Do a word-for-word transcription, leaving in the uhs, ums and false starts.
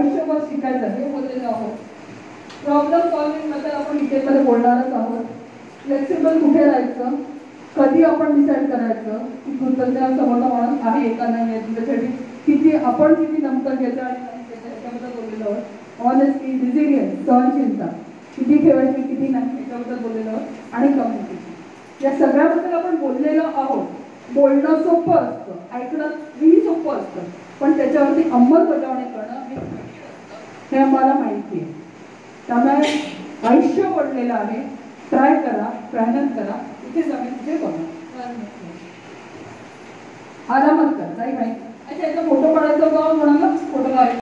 आयुष्यभर शिकायचं हे बोललेलो आहोत. प्रॉब्लेम सॉल्विंग बद्दल आपण डिटेलमध्ये बोलणारच आहोत. फ्लेक्सिबल कुठे राहायचं, कधी आपण डिसाईड करायचं की कृतज्ञ समोरचा माणूस आहे का नाही आहे तुमच्यासाठी, किती आपण किती नंतर घ्यायचं आणि नाही घ्यायचं ह्याच्याबद्दल बोललेलो आहोत. ऑनेस्टी, रिझिलियन्स, सहनशीलता किती ठेवायची किती नाही याच्याबद्दल बोललेलो आहोत. आणि कम्युनिकेशन या सगळ्याबद्दल आपण बोललेलो आहोत. बोलणं सोपं असतं, ऐकणं ही सोपं असतं, पण त्याच्यावरती अंमलबजावणी करणं हे हे आम्हाला माहिती आहे. त्यामुळे आयुष्य पडलेलं आहे. ट्राय करा, मेहनत करा, इथे जमेल तिथे बघा, आरामात करा. नाही माहिती अच्छा याचा फोटो काढायचा होता म्हणाला, फोटो काढायचा.